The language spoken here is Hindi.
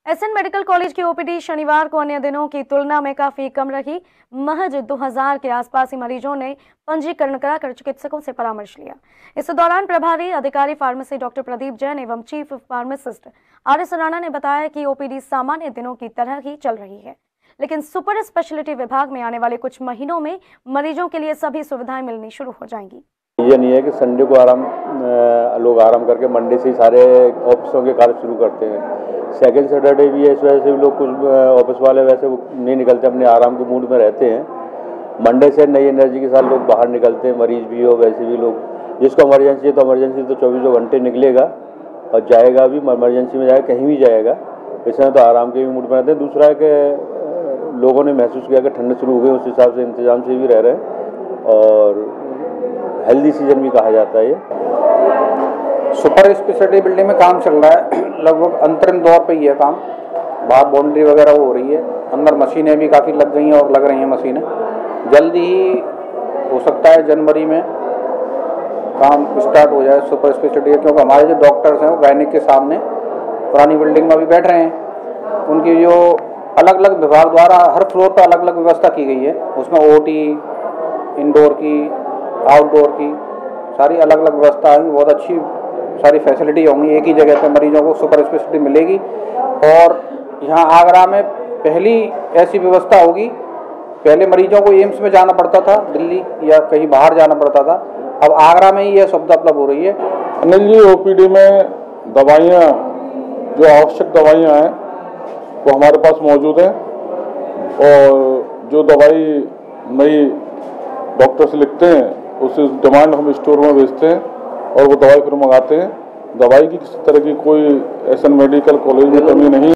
एसएन मेडिकल कॉलेज की ओपीडी शनिवार को अन्य दिनों की तुलना में काफी कम रही। महज 2000 के आसपास ही मरीजों ने पंजीकरण कराकर चिकित्सकों से परामर्श लिया। इस दौरान प्रभारी अधिकारी फार्मेसी डॉक्टर प्रदीप जैन एवं चीफ फार्मासिस्ट आर.एस. राणा ने बताया कि ओपीडी सामान्य दिनों की तरह ही चल रही है, लेकिन सुपर स्पेशलिटी विभाग में आने वाले कुछ महीनों में मरीजों के लिए सभी सुविधाएं मिलनी शुरू हो जाएंगी। ये नहीं है कि संडे को लोग आराम करके मंडे से ही सारे ऑफिसों के कार्य शुरू करते हैं। सेकंड सैटरडे भी है, इस वजह से भी लोग कुछ ऑफिस वाले वैसे नहीं निकलते, अपने आराम के मूड में रहते हैं। मंडे से नई एनर्जी के साथ लोग बाहर निकलते हैं, मरीज भी हो वैसे भी लोग। जिसको इमरजेंसी है तो इमरजेंसी तो 24 घंटे निकलेगा और जाएगा भी, इमरजेंसी में जाएगा, कहीं भी जाएगा। इसमें तो आराम के भी मूड में रहते हैं। दूसरा है कि लोगों ने महसूस किया कि ठंड शुरू हो गई, उस हिसाब से इंतजाम से भी रह रहे हैं और हेल्दी सीजन भी कहा जाता है। ये सुपर स्पेशलिटी बिल्डिंग में काम चल रहा है, लगभग अंतरिम दौर पे ही है काम। बाहर बाउंड्री वगैरह हो रही है, अंदर मशीनें भी काफ़ी लग गई हैं और लग रही हैं मशीनें। जल्दी ही हो सकता है जनवरी में काम स्टार्ट हो जाए सुपर स्पेशलिटी, क्योंकि हमारे जो डॉक्टर्स हैं वो गायनिक के सामने पुरानी बिल्डिंग में अभी बैठ रहे हैं। उनकी जो अलग अलग विभाग द्वारा हर फ्लोर पर अलग अलग व्यवस्था की गई है, उसमें ओटी, इंडोर की, आउटडोर की सारी अलग अलग व्यवस्था है। बहुत अच्छी सारी फैसिलिटी होंगी, एक ही जगह पे मरीजों को सुपर स्पेशलिटी मिलेगी। और यहाँ आगरा में पहली ऐसी व्यवस्था होगी। पहले मरीजों को एम्स में जाना पड़ता था, दिल्ली या कहीं बाहर जाना पड़ता था, अब आगरा में ही यह सुविधा उपलब्ध हो रही है। अनिल जी, ओपीडी में दवाइयाँ, जो आवश्यक दवाइयाँ हैं वो हमारे पास मौजूद हैं और जो दवाई नई डॉक्टर से लिखते हैं उस डिमांड हम स्टोर में भेजते हैं और वो दवाई फिर मंगाते हैं। दवाई की किसी तरह की कोई एसएन मेडिकल कॉलेज में कमी नहीं।